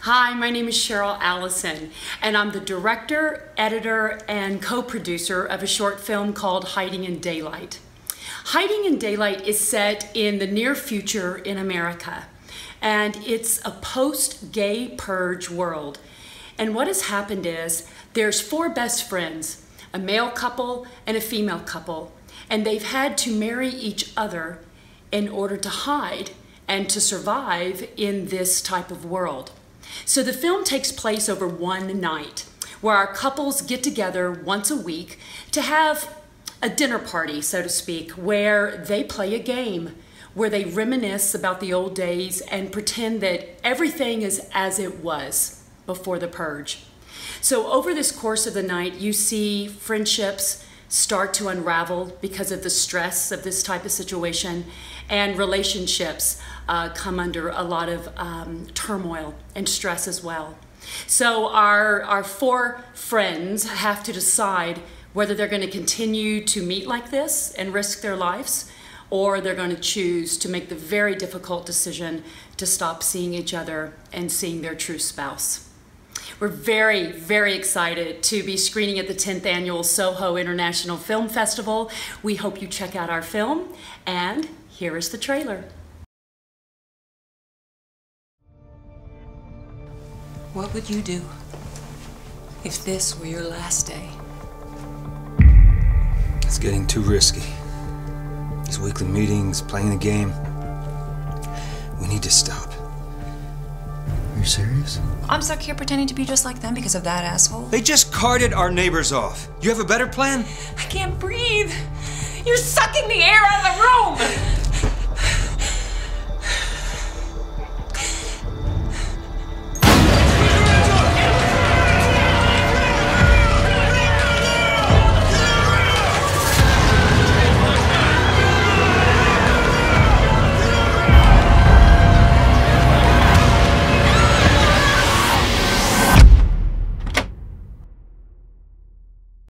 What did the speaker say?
Hi, my name is Cheryl Allison, and I'm the director, editor, and co-producer of a short film called Hiding in Daylight. Hiding in Daylight is set in the near future in America, and it's a post-gay purge world. And what has happened is there's 4 best friends, a male couple and a female couple, and they've had to marry each other in order to hide and to survive in this type of world. So the film takes place over one night where our couples get together once a week to have a dinner party, so to speak, where they play a game, where they reminisce about the old days and pretend that everything is as it was before the purge. So over this course of the night, you see friendships start to unravel because of the stress of this type of situation, and relationships come under a lot of turmoil and stress as well. So our 4 friends have to decide whether they're going to continue to meet like this and risk their lives, or they're going to choose to make the very difficult decision to stop seeing each other and seeing their true spouse. We're very, very excited to be screening at the 10th Annual SOHO International Film Festival. We hope you check out our film, and here is the trailer. What would you do if this were your last day? It's getting too risky. These weekly meetings, playing the game. We need to stop. Are you serious? I'm stuck here pretending to be just like them because of that asshole. They just carted our neighbors off. You have a better plan? I can't breathe. You're sucking the air out of the room.